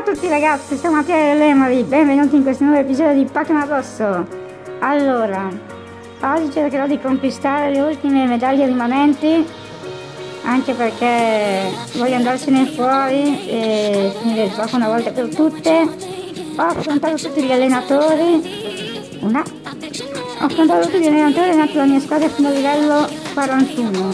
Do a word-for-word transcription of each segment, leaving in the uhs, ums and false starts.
tutti ragazzi, sono Mattia Lemari, benvenuti in questo nuovo episodio di Pokémon Rosso. Allora, oggi cercherò di conquistare le ultime medaglie rimanenti, anche perché voglio andarsene fuori e finire il gioco una volta per tutte. Ho affrontato tutti gli allenatori, una, ho affrontato tutti gli allenatori e nato la mia squadra fino al livello quarantuno.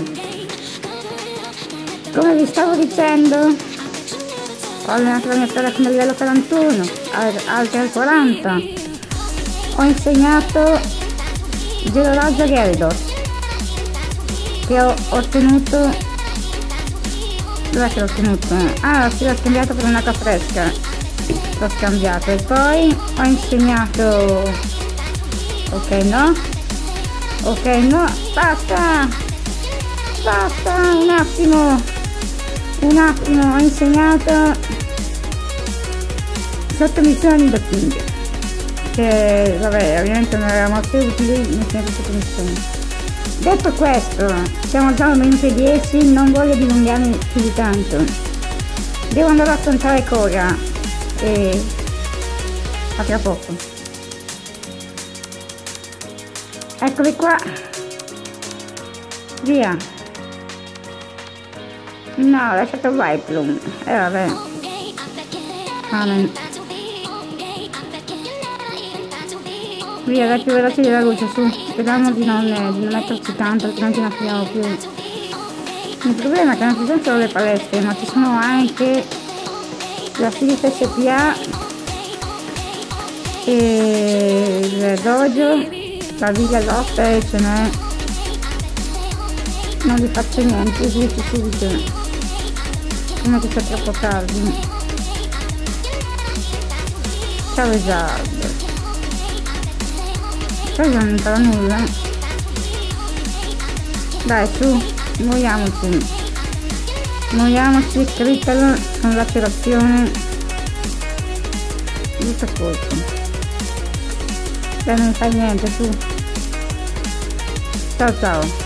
Come vi stavo dicendo, ho allenato la mia squadra fino al livello quarantuno, altri al quaranta. Ho insegnato Gelorazzo Gyarados, che ho ottenuto... dov'è che l'ho ottenuto? Ah, sì, l'ho scambiato per un'acqua fresca. L'ho scambiato e poi ho insegnato... ok, no? Ok, no? Basta! Basta! Un attimo! Un attimo, ho insegnato sottomissione di Nidoking, che vabbè, ovviamente non eravamo più utili, mi sento sottomissione. Detto questo, siamo già al minuto dieci, non voglio dilungarmi più di tanto. Devo andare a affrontare Koga e a tra poco. Eccoli qua. Via. No, ho lasciato Viplum. E eh, vabbè. Amen. Via, dai più veloce della luce, su. Speriamo di non, eh, di non metterci tanto, altrimenti non finiamo più. Il problema è che non ci sono solo le palestre, ma ci sono anche la Philips S P A e il dojo, la Villa Lotte, ce n'è. Non vi faccio niente, switch subito. Come che sia troppo tardi. Ciao Esardo. Ciao non farà nulla. Dai su, muoviamoci. Muoviamoci, crittalo con lacerazione. Giusto colpo. Dai, non fai niente, su. Ciao ciao.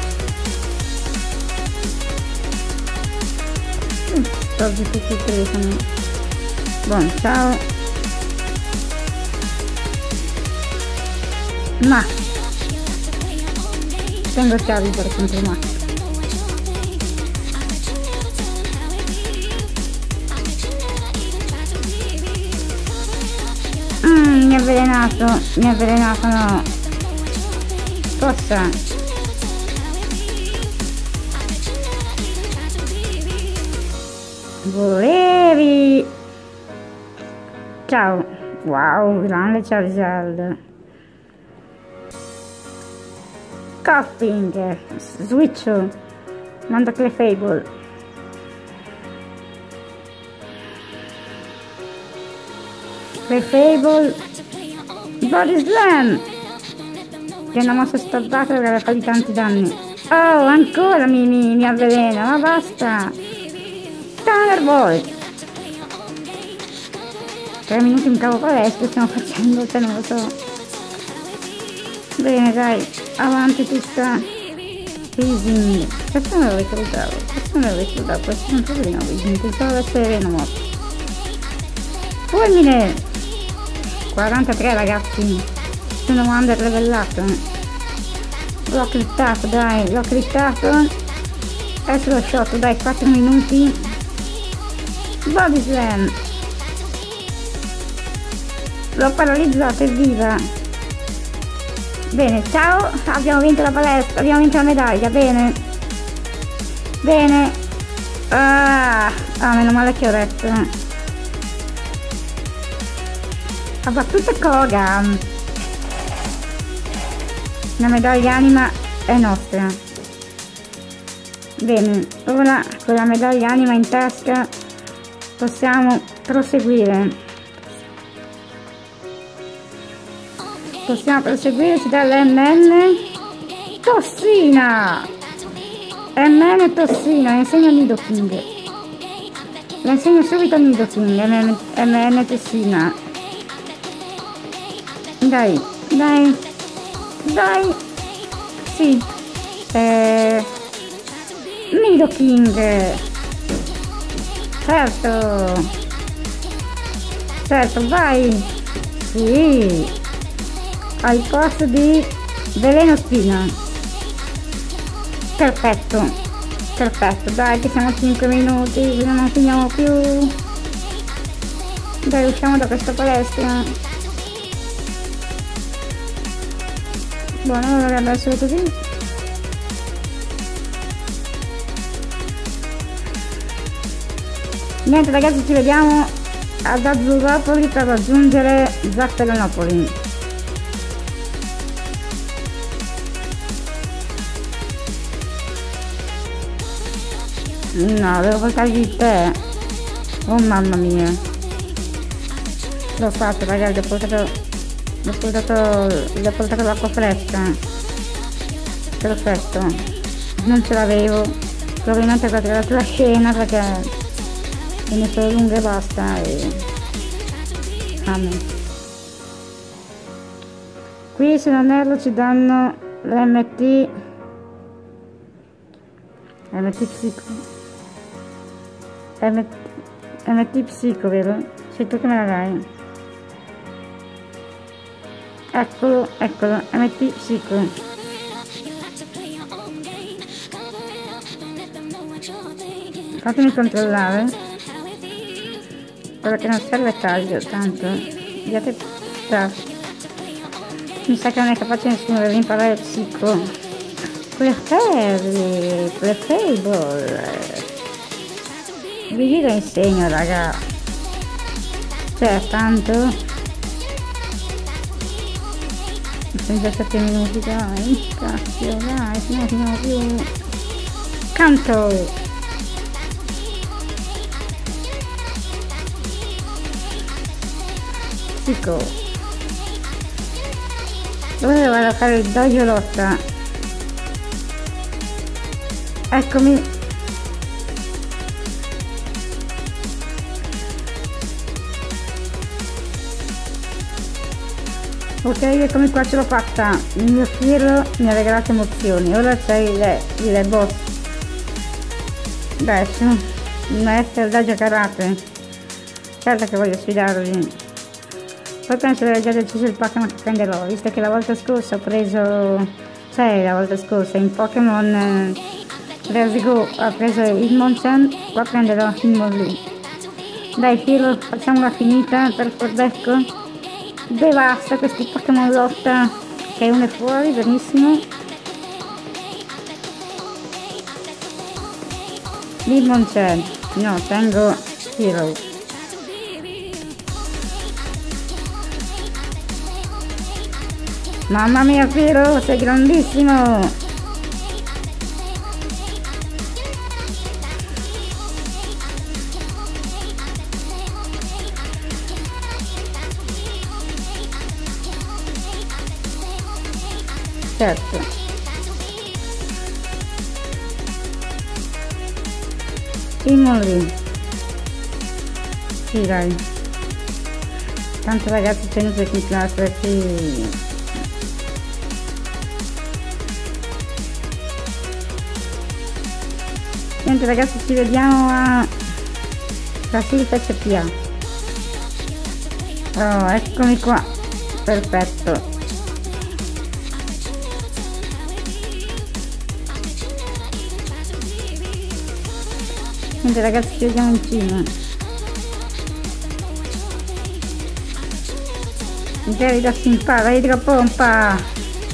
Oggi tutti e tre sono... Buon, ciao. Ma tengo chiavi per contro ma. Mm, mi ha avvelenato, mi ha avvelenato, no. Cosa? Volevi. Ciao. Wow, grande Charizard. Coughing. Switch. Manda Clefable. Clefable. Body Slam. Che è una mossa stordata che aveva fatto tanti danni. Oh, ancora mi, mi, mi avvelena, ma basta. Thunderbolt. tre minuti in cavo palestra stiamo facendo, se non lo so. Bene dai, avanti tutta. Freezing. Questo me lo ricordavo, questo me lo ricordavo, questo è un problema, pensavo essere Venomoth. Fulmine. quarantatré ragazzi, sono under levellato. L'ho crittato, dai, l'ho crittato. Adesso lo shot, dai, quattro minuti. Body Slam. L'ho paralizzato, evviva. Bene, ciao, abbiamo vinto la palestra, abbiamo vinto la medaglia, bene. Bene. Ah, ah meno male che ho detto. Ha battuto Koga. La medaglia anima è nostra. Bene, ora con la medaglia anima in tasca possiamo proseguire. Possiamo proseguire, ci dà l'M N. Tossina! M N Tossina, insegno Nidoking. La insegno subito a Nidoking, M N Tossina. Dai, dai, dai. Sì. Eh... Nidoking. Certo. Certo, vai! Sì! Al posto di veleno spina. Perfetto, perfetto, dai che siamo a cinque minuti, non finiamo più. Dai, usciamo da questa palestra. Buono, allora dovrebbe essere così. Niente ragazzi, ci vediamo ad Azzurropoli per raggiungere Zafferanopoli. No, devo portargli il tè. Oh mamma mia. L'ho fatto ragazzi, ho portato ho portato ho portato l'acqua fresca. Perfetto. Non ce l'avevo. Probabilmente ho guardato la scena perché è messo lunga e basta e amen. Qui se non erro ci danno l'M T M T Psico M T Psico, vero? Sei tu che me la dai? Eccolo, eccolo, M T Psico. Fatemi controllare. Quello che non serve taglio, tanto. Diate mi sa che non è capace nessuno di imparare Psico. Preferri, preferable. Vi lo insegno raga. Cioè tanto. Sono già sette minuti, dai. Cazzo, dai, se no finiamo più. Canto. Psico. Dove vado a fare il dojo lotta? Eccomi. Ok, eccomi qua, ce l'ho fatta. Il mio filo mi ha regalato emozioni. Ora c'è il, il boss. Adesso il maestro del dojo karate. Certo che voglio sfidarvi. Poi penso di aver già deciso il Pokémon che prenderò, visto che la volta scorsa ho preso, cioè la volta scorsa in Pokémon Let's Go ho preso il Hitmonchan, qua prenderò il Hitmonlee. Dai filo, facciamola finita per Fordecco. Devasta questi Pokémon lotta, che uno è fuori, benissimo. Hitmonchan, no, tengo Hero. Mamma mia Firo, sei grandissimo! Certo. Hitmonlee. Sì dai. Tanto ragazzi c'è inutile continuare a farci. Niente ragazzi, ci vediamo a Brasilita S P A. Oh, eccomi qua, perfetto. Niente ragazzi, ci vediamo in cima. Magari da simpara, idropompa.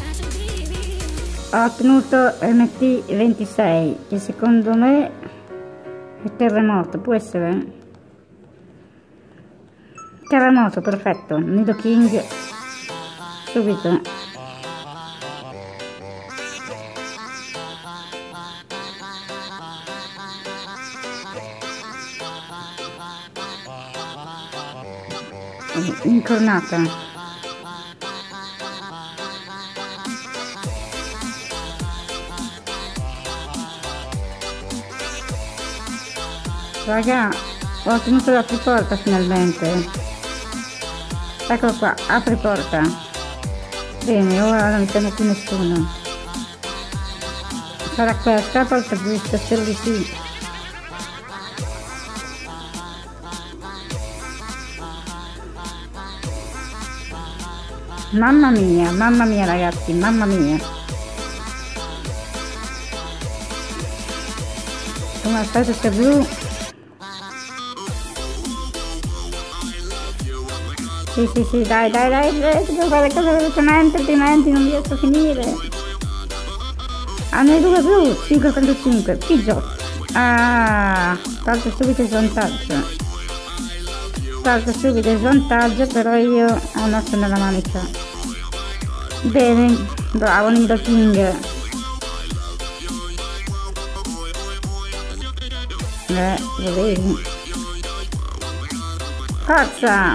Ho ottenuto M T ventisei, che secondo me è terremoto, può essere? Terremoto, perfetto, Nidoking, subito. Incornata. Raga, ho ottenuto l'apri porta finalmente. Eccolo qua, apri porta. Bene, ora non c'è più nessuno. Sarà questa la porta giusta, spero di sì. Mamma mia, mamma mia ragazzi, mamma mia. Come al solito c'è blu. Sì, sì, sì, dai, dai, dai, dai, devo fare cose velocemente, altrimenti non riesco a finire. Hanno i due blu, cinque contro cinque, Pidgeot. Ah, salto subito il svantaggio. Salto subito il svantaggio, però io ho un osso nella manica. Bene, bravo Nidoking. Eh, lo vedi. Forza!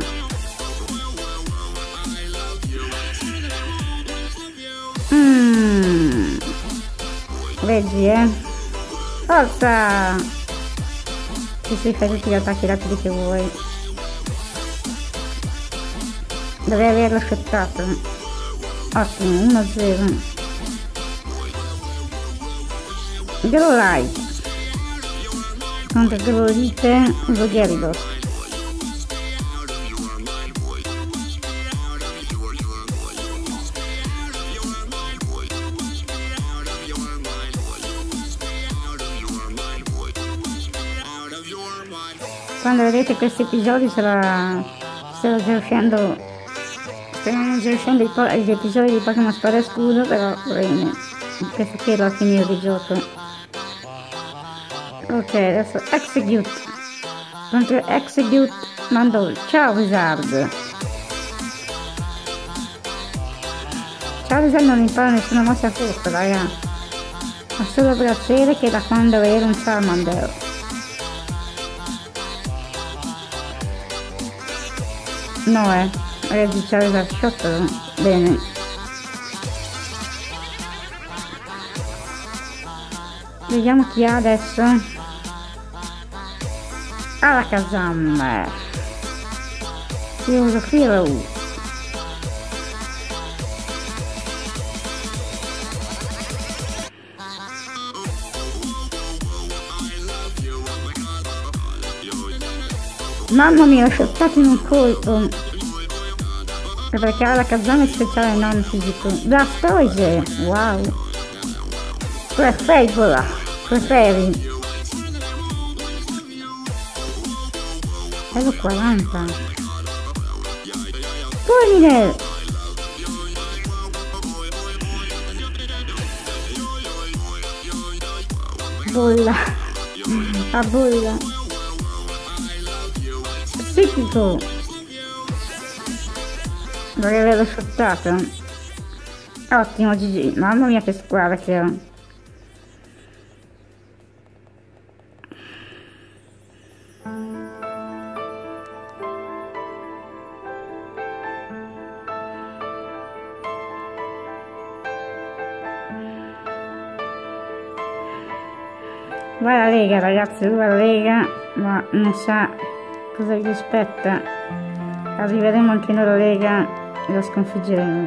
Mmm. Vedi, eh? Forza! Sì, sì, fai tutti gli attacchi rapidi che vuoi. Dovrei averlo shottato. Ottimo, uno a zero. Growlite contro Growlite lo Gyarados. Quando vedete questi episodi sarà sto già uscendo stanno già uscendo gli episodi di Pokémon Spada e Scudo, però bene, questo qui era la fine del gioco. Ok, adesso Execute contro Execute mando Charizard. Charizard non impara nessuna mossa corta, raga, ha solo piacere che da quando era un Charmander. No, eh, ragazzi, Charizard shot, bene. Vediamo chi ha adesso. Alakazam. Io uso Hero. Mamma mia, ho shottato in un colpo. Perché Alakazam è speciale non fisico. Blastoise, wow. Clefairy, Clefairy. Level quaranta. Fulmine. Bolla. A bolla. Psichico. Vorrei averlo shottato. Ottimo, G G. Mamma mia che squadra che ho. Va alla Lega, ragazzi, va alla Lega, ma non sa cosa gli aspetta. Arriveremo anche noi alla Lega e lo sconfiggeremo.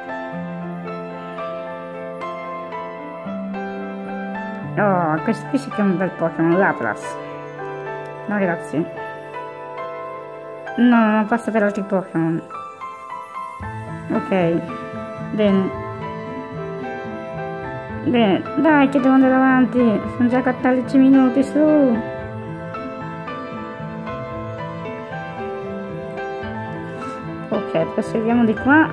Oh, questo qui si chiama un bel Pokémon, Lapras. No, grazie. No, non basta per altri Pokémon. Ok, bene. Bene, dai che devo andare avanti, sono già quattordici minuti, su. Ok, proseguiamo di qua.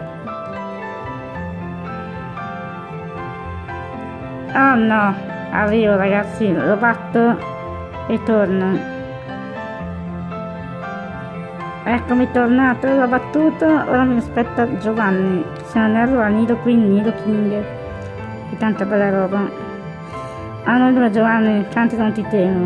Oh no, arrivo ragazzi, lo batto e torno. Eccomi tornato, l'ho battuto, ora mi aspetta Giovanni. Se non erro a Nidoking, Nidoking. Che tanta bella roba. Ah, non dove Giovanni, tanti non ti temo.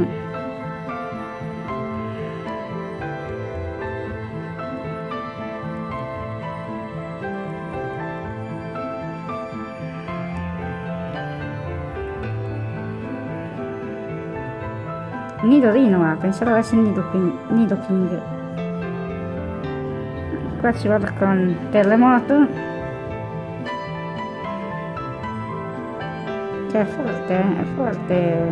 Nidorino, ah, pensavo avesse Nidoking. Nidoking. Qua ci vado con Terremoto. Cioè, è forte, è forte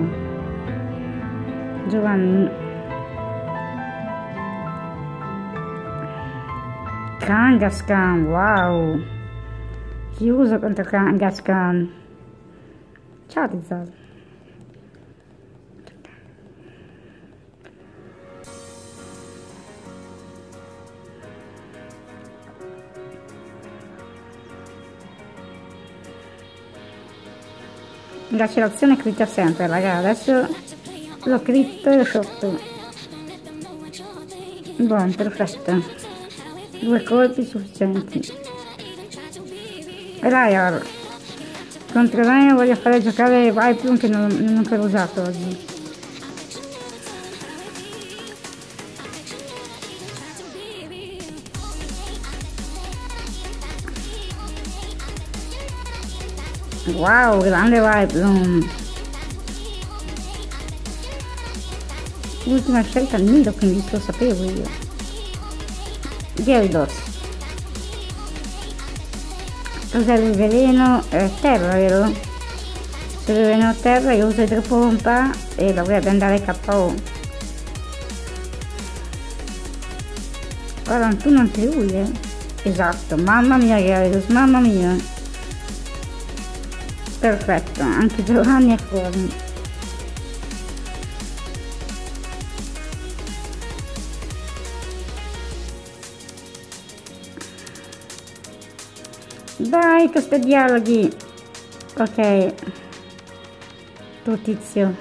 Giovanni. Kangaskhan, wow. Chiuso contro Kangaskhan. Charizard. L'accelerazione critta sempre, raga. Adesso l'ho critto e l'ho sotto. Buon, perfetto. Due colpi sufficienti. Rayar. Contro Rayar voglio fare giocare Viplum che non, non ho ancora usato oggi. Wow, grande Viplum. Ultima scelta al nido, quindi lo sapevo io. Gyarados. Cos'è il veleno? Eh, terra, vero? Se il veleno terra io uso idropompa e dovrebbe andare K O. quarantuno anche lui, eh? Esatto, mamma mia Gyarados, mamma mia. Perfetto, anche Giovanni è fuori. Dai, questi dialoghi. Ok. Tu tizio.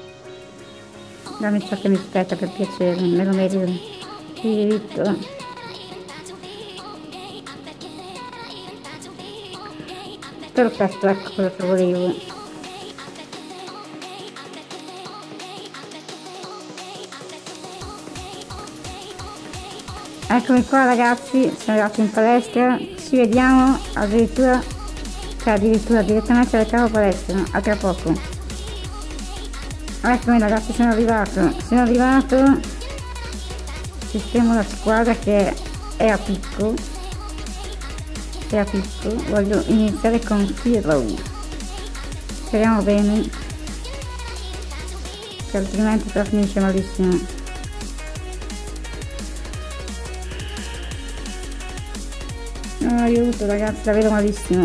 Dammi ciò che mi spetta per piacere, me lo merito. Ti diritto. Perfetto, ecco quello che volevo. Eccomi qua ragazzi, sono arrivato in palestra, ci vediamo addirittura, cioè addirittura direttamente al capo palestra, a tra poco. Eccomi ragazzi, sono arrivato, sono arrivato, sistemo la squadra che è a picco, è a picco, voglio iniziare con Firo, speriamo bene, che altrimenti però finisce malissimo. No, aiuto ragazzi, la vedo malissimo.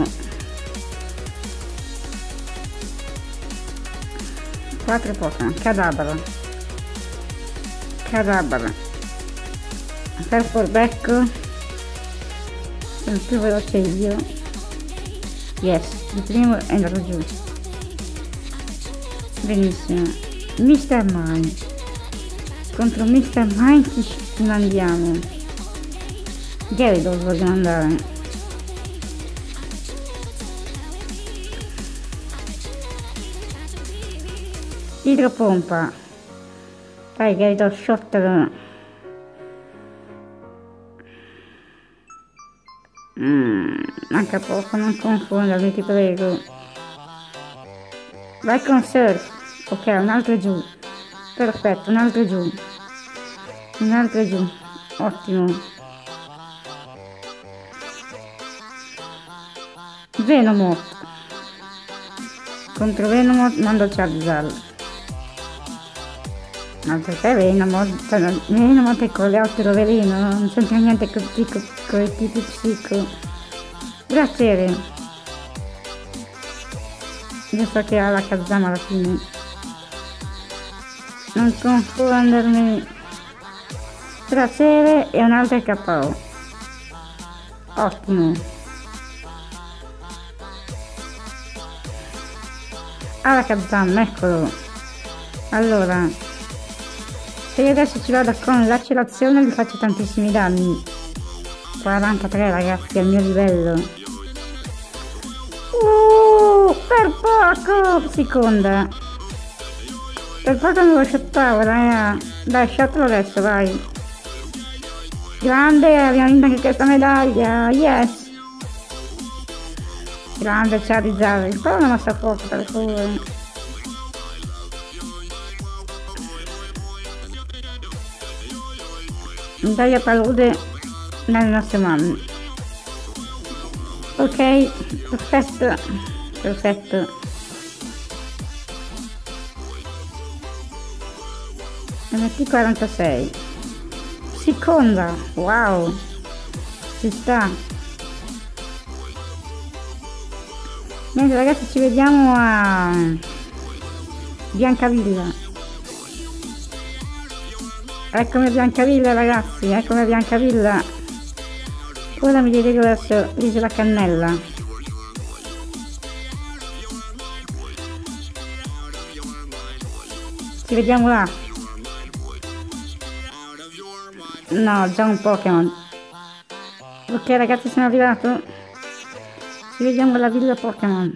Quattro Pokémon, Kadabra. Kadabra. Ferforbecco. Sono più veloce io. Yes, il primo è andato giù. Benissimo. mister Mime. Contro mister Mime ci andiamo. Gyarados vogliono andare. Idropompa. Dai Gyarados, shottalo. Mm, manca poco, non confondermi, ti prego. Vai con Surf. Ok, un altro giù. Perfetto, un altro giù. Un altro giù. Ottimo. Venomoth. Contro Venomoth mando Charizard. Ma perché Venomoth? Cioè, Venomoth è coleottero veleno, non c'entra niente con i tipi psico. Grazie. Io so che ha la Kazama alla fine. Non confondermi. Grazie e un altro K O. Ottimo. Alakazam, eccolo. Allora, se io adesso ci vado con l'accelerazione gli faccio tantissimi danni. quarantatré ragazzi, al mio livello. Uh, per poco! Seconda. Per poco non lo shottavo, raga. Dai, shottalo adesso, vai. Grande, abbiamo vinto anche questa medaglia. Yes! Grande Charizard, però una mossa a fuoco per favore. Dai a palude nelle nostre mani. Ok, perfetto, perfetto. M T quarantasei. Seconda, wow. ci sta. Niente ragazzi, ci vediamo a Biancavilla. Eccomi a Biancavilla ragazzi, eccomi a Biancavilla. Ora mi dirigo verso l'isola Cannella. Ci vediamo là. No, già un Pokémon. Ok ragazzi, sono arrivato. Ci vediamo alla villa Pokémon.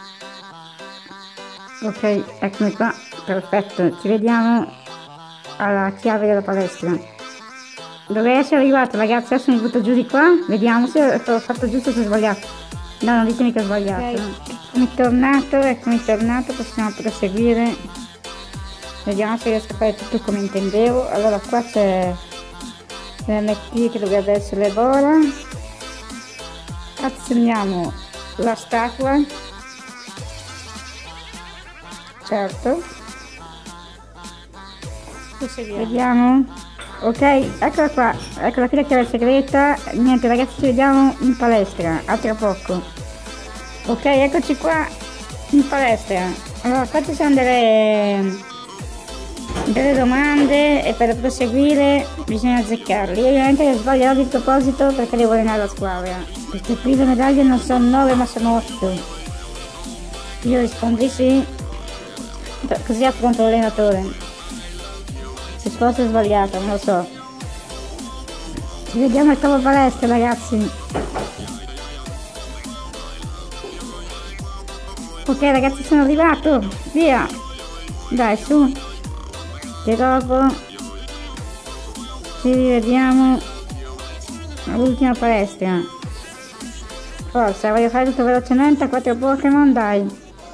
Ok, eccomi qua. Perfetto, ci vediamo alla chiave della palestra. Dovrei essere arrivato ragazzi, adesso mi butto giù di qua. Vediamo se ho fatto giusto o se ho sbagliato. No, non ditemi che ho sbagliato. Okay. Eccomi tornato, eccomi tornato, possiamo proseguire. Vediamo se riesco a fare tutto come intendevo. Allora qua c'è l'M T che dovrebbe essere l'Ebola. Azioniamo la statua. Certo. Vediamo. Ok, eccola qua. Eccola qui la chiave segreta. Niente ragazzi, ci vediamo in palestra. A tra poco. Ok, eccoci qua in palestra. Allora qua ci sono delle delle domande e per proseguire bisogna azzeccarli. Io ovviamente sbaglierò di proposito perché devo allenare la squadra, perché qui le medaglie non sono nove ma sono otto. Io rispondo di sì, così affronto l'allenatore. Se fosse sbagliato non lo so. Ci vediamo al capo palestra ragazzi. Ok ragazzi, sono arrivato, via, dai su. E dopo ci rivediamo all'ultima palestra. Forza, voglio fare tutto velocemente a quattro Pokémon, dai.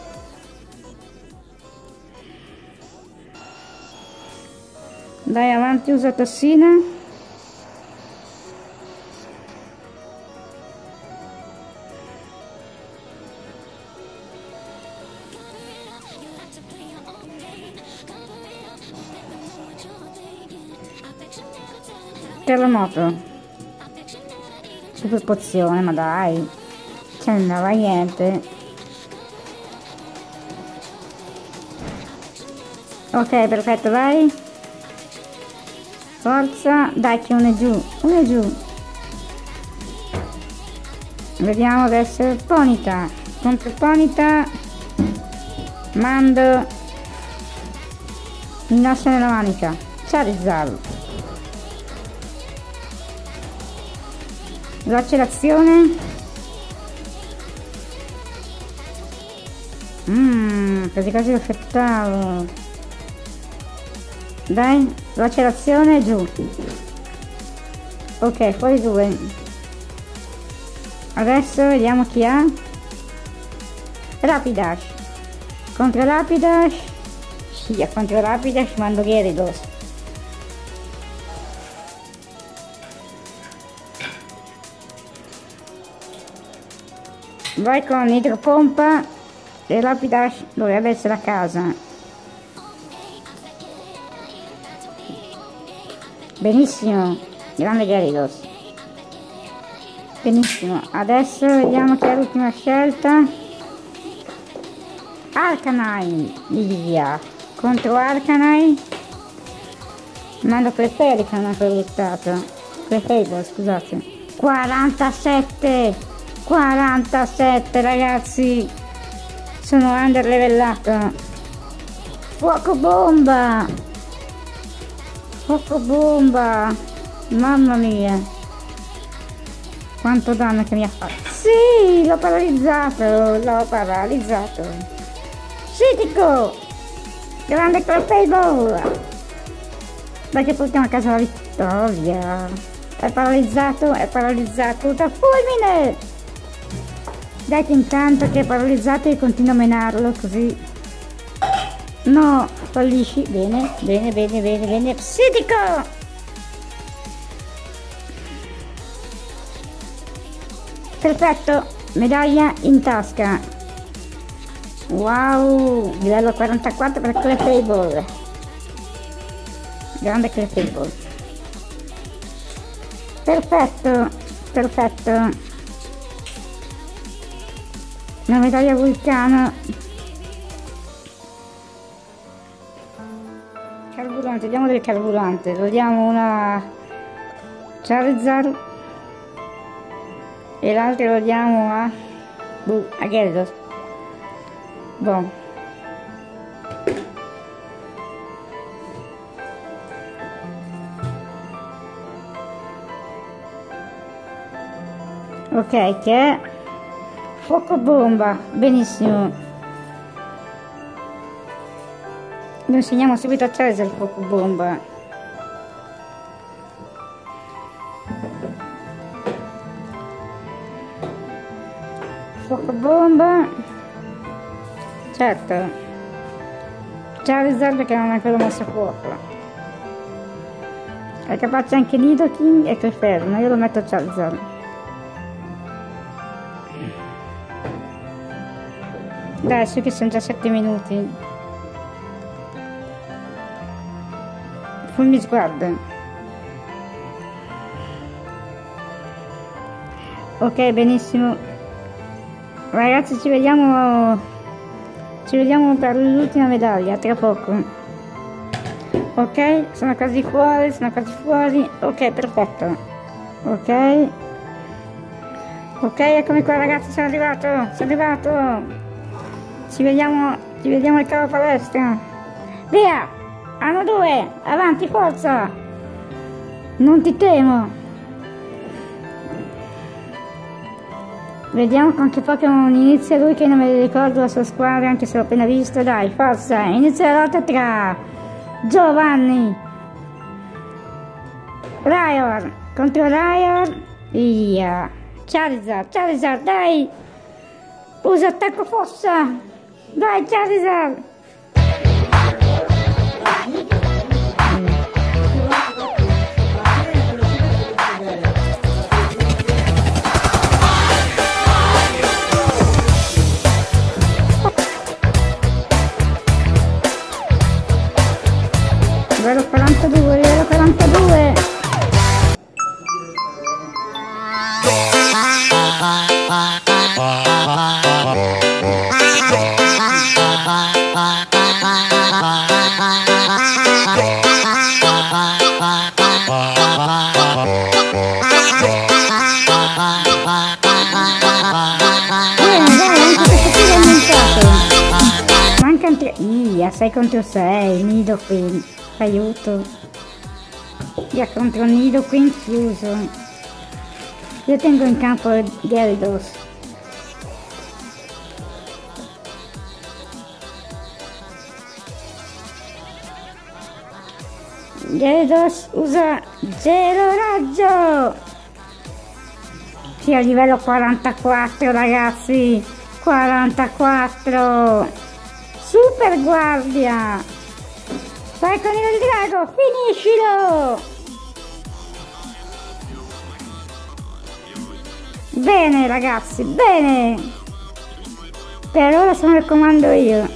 Dai avanti, usa tossina. Terremoto. Super pozione, ma dai. Cioè non andava niente. Ok, perfetto, vai. Forza. Dai che uno è giù. Uno è giù. Vediamo adesso Ponyta. Contro Ponyta. Mando. Il nostro nella manica. Charizard. L'accelerazione. Mmm, quasi quasi lo aspettavo. Dai, l'accelerazione giù. Ok, fuori due. Adesso vediamo chi ha. Rapidash. Contro Rapidash. Sì, contro Rapidash mando Gyarados. Vai con idropompa e Rapidash dovrebbe essere a casa. Benissimo, grande Gyarados. Benissimo, adesso vediamo chi è l'ultima scelta. Arcanine, via. Contro Arcanine mando Clefairy che non ho ancora buttato. Clefairy, scusate. quarantasette quarantasette ragazzi, sono under levellato. Fuoco bomba, fuoco bomba, mamma mia quanto danno che mi ha fatto. Sì, l'ho paralizzato, l'ho paralizzato. Critico, grande Clefable, perché portiamo a casa la vittoria. È paralizzato, è paralizzato da fulmine. Dai che intanto che è paralizzato e continuo a menarlo così. No, fallisci. Bene, bene, bene, bene, bene. Psidico! Perfetto, medaglia in tasca. Wow, livello quarantaquattro per Clefable. Grande Clefable. Perfetto. perfetto. La medaglia vulcano. Carburante, diamo del carburante, lo diamo una Charizard e l'altro lo diamo a boh, a Gyarados. Boh. Ok, che è fuoco bomba, benissimo. Lo insegniamo subito a Cesare il fuoco bomba. Fuoco bomba. Certo. Charizard perché non ha ancora mosso a fuoco. È capace anche Nidoking e Clefairy, io lo metto a Charizard. Dai, su che sono già sette minuti. Fulmi sguardo. Ok, benissimo. Ragazzi, ci vediamo. Ci vediamo per l'ultima medaglia, tra poco. Ok, sono quasi fuori, sono quasi fuori. Ok, perfetto. Ok. Ok, eccomi qua ragazzi, sono arrivato, sono arrivato. Ci vediamo, ci vediamo al cavo palestra. Via! Hanno due! Avanti, forza! Non ti temo! Vediamo con che Pokémon inizia lui, che non me ne ricordo la sua squadra, anche se l'ho appena visto. Dai, forza! Inizia la lotta tra Giovanni Raior contro Raior. Via! Charizard, Charizard, dai! Usa attacco fossa! Dai, Charizard! Livello quarantadue, livello quarantadue! Via, sei contro sei, Nidoking, aiuto. Via contro Nidoking chiuso. Io tengo in campo Gyarados. Gyarados usa Gelo Raggio. Sì, a livello quarantaquattro ragazzi, quarantaquattro. Super guardia! Vai con il drago, finiscilo! Bene ragazzi, bene! Per ora sono al comando io.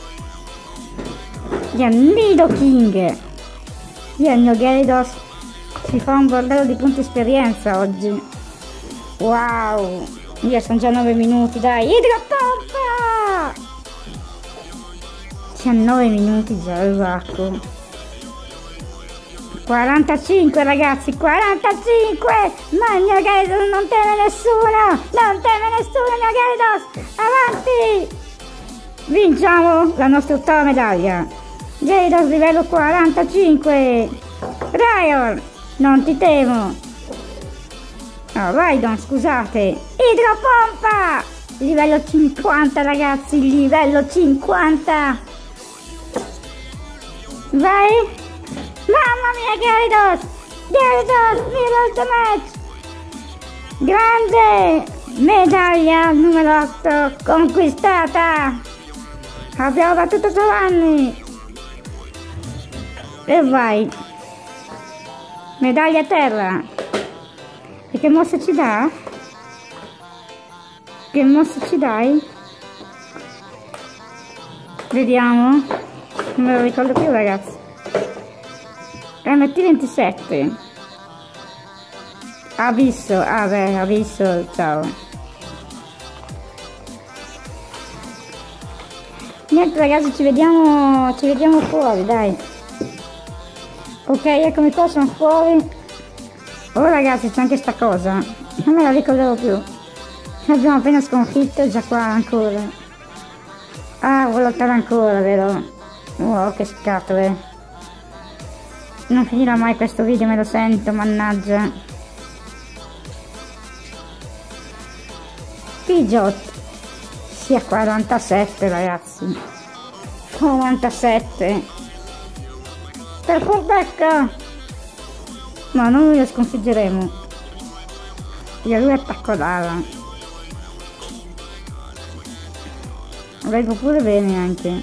Io Nidoking! Io il mio Gyarados si fa un bordello di punti esperienza oggi. Wow! Io sono già nove minuti, dai! Idropompa! diciannove minuti già, esatto. quarantacinque ragazzi, quarantacinque! Ma il mio Gyarados non teme nessuno! Non teme nessuno il mio Gyarados! Avanti! Vinciamo la nostra ottava medaglia. Gyarados livello quarantacinque. Raior, non ti temo. Oh, Raidon, scusate. Idropompa! Livello cinquanta ragazzi, livello cinquanta. Vai! Mamma mia Gyarados! Gyarados, mira match! Grande! Medaglia numero otto conquistata! Abbiamo battuto Giovanni! E vai! Medaglia a terra! E che mossa ci dà? Che mossa ci dai? Vediamo! Non me lo ricordo più ragazzi. M T ventisette. Ha visto, ah beh, ha visto, ciao. Niente ragazzi, ci vediamo, ci vediamo fuori, dai. Ok, eccomi qua, sono fuori. Oh ragazzi, c'è anche sta cosa. Non me la ricordavo più. Abbiamo appena sconfitto, già qua ancora. Ah, vuole lottare ancora, vero? Oh, che scatole. Non finirà mai questo video, me lo sento, mannaggia. Pidgeot. Sì, a quarantasette ragazzi. quarantasette. Per furbecca. Ma noi lo sconfiggeremo. Io lui attacco l'ala. Leggo pure bene anche.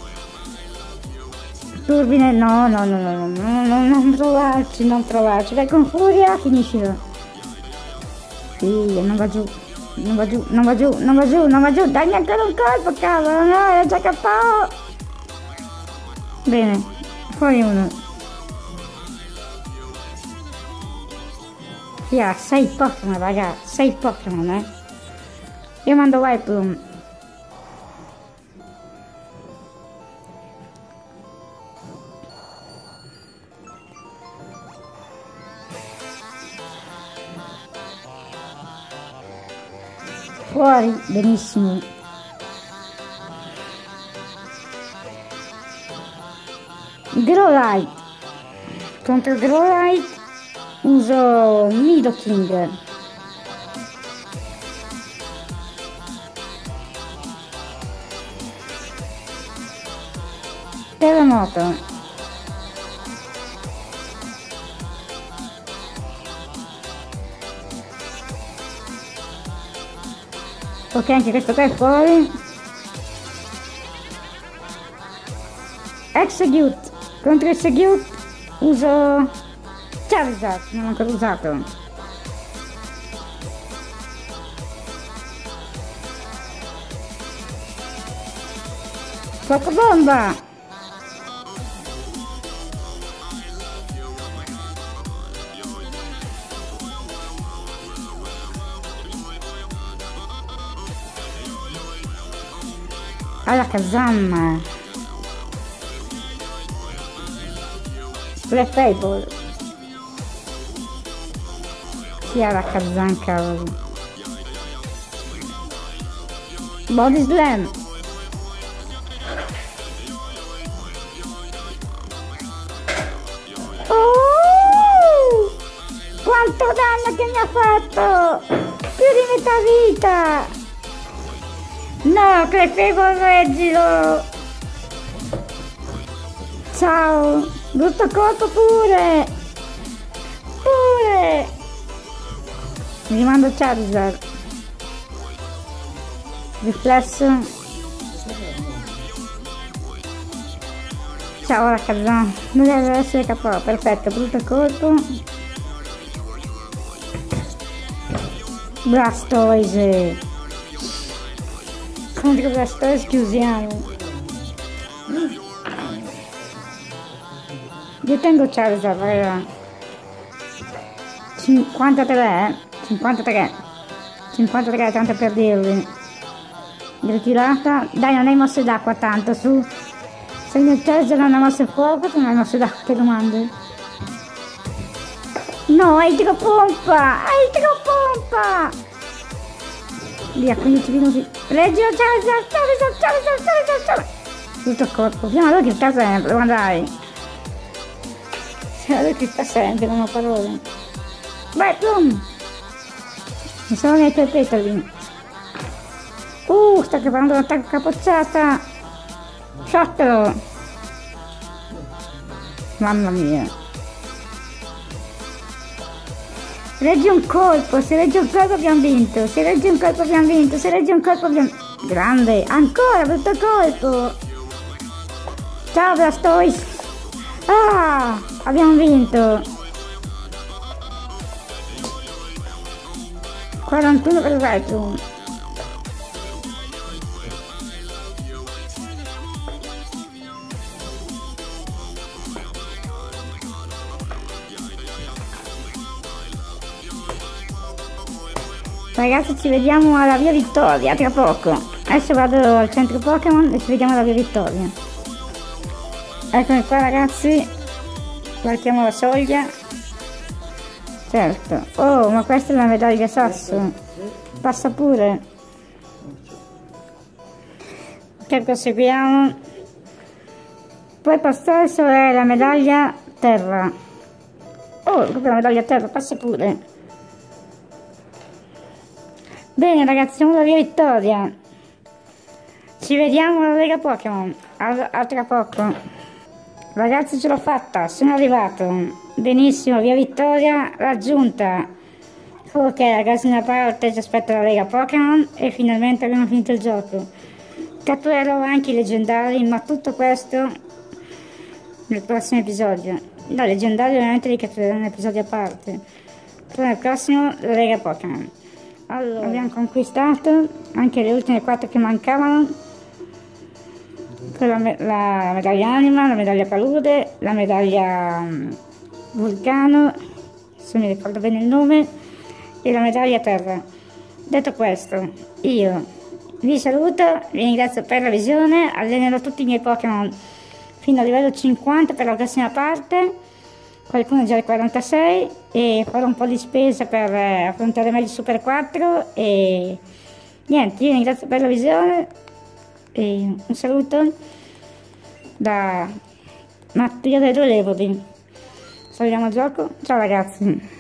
Turbine, no, no, no, no, no, no, non provarci, non provarci. Vai con furia, finiscilo. Sì, non va giù, non va giù, non va giù, non va giù, non va giù. Dagli ancora un colpo, cavolo, no, era già K O. Bene, fuori uno. Yeah, sei Pokémon, raga, sei Pokémon, eh. Io mando Wipe. Fuori, benissimo. Growlite. Contro Growlite uso Nidoking. Terremoto. Ok, anche questo qua è fuori. Execute. Contro Execute uso Charizard, non l'ho ancora usato. Fuoco bomba. Alla Kazam. Refable. Sì, alla Kazam, cavolo. Body Slam. Oh! Quanto danno che mi ha fatto! Più di metà vita! No, Clefable, reggilo! Ciao! Brutto colpo pure! Pure! Mi mando Charizard. Riflesso. Ciao Rakazan. Non deve essere K O. Perfetto, brutto colpo. Blastoise. Contro Blastoise chiusiamo. Io tengo Charizard, raga. cinquantatré, cinquantatré, cinquantatré, tanto per dirvi. Ritirata. Dai, non hai mosse d'acqua tanto, su. Se il mio Charizard non ha mosse fuoco, tu non hai mosse d'acqua, che domande? No, hai idropompa! Hai idropompa! Via, quindici minuti. Reggilo Charizard, Charizard, Charizard, Charizard, Charizard. Tutto corpo. Piano lui che sta sempre, ma dai. Piano lui che sta sempre, non ho parole. Vai, Plum. Mi sono nei tuoi petali. Uh, sta preparando un attacco capocciata. Shotlo. Mamma mia. Regge un colpo, se regge un colpo abbiamo vinto, se regge un colpo abbiamo vinto, se regge un colpo abbiamo... Grande, ancora brutto colpo! Ciao Blastoise! Ah, abbiamo vinto! quarantuno per il retro. Ragazzi, ci vediamo alla via Vittoria tra poco. Adesso vado al centro Pokémon e ci vediamo alla via Vittoria. Eccomi qua ragazzi, varchiamo la soglia. Certo. Oh, ma questa è la medaglia sasso. Passa pure. Ok, proseguiamo. Poi passare è la medaglia terra. Oh, proprio la medaglia terra, passa pure. Bene ragazzi, siamo alla via Vittoria. Ci vediamo alla Lega Pokémon. A, a tra poco. Ragazzi, ce l'ho fatta, sono arrivato. Benissimo, via Vittoria raggiunta. Ok ragazzi, una parte ci aspetta la Lega Pokémon e finalmente abbiamo finito il gioco. Catturerò anche i leggendari, ma tutto questo nel prossimo episodio. No, leggendari ovviamente li catturerò in un episodio a parte. Poi nel prossimo la Lega Pokémon. Allora, abbiamo conquistato anche le ultime quattro che mancavano. La, me la medaglia anima, la medaglia palude, la medaglia um, vulcano, se mi ricordo bene il nome, e la medaglia terra. Detto questo, io vi saluto, vi ringrazio per la visione, allenerò tutti i miei Pokémon fino a livello cinquanta per la prossima parte. Qualcuno già al quarantasei e farò un po' di spesa per eh, affrontare meglio il Super quattro e niente, io ringrazio per la visione e un saluto da Mattia del Relevoli. Salviamo il gioco, ciao ragazzi.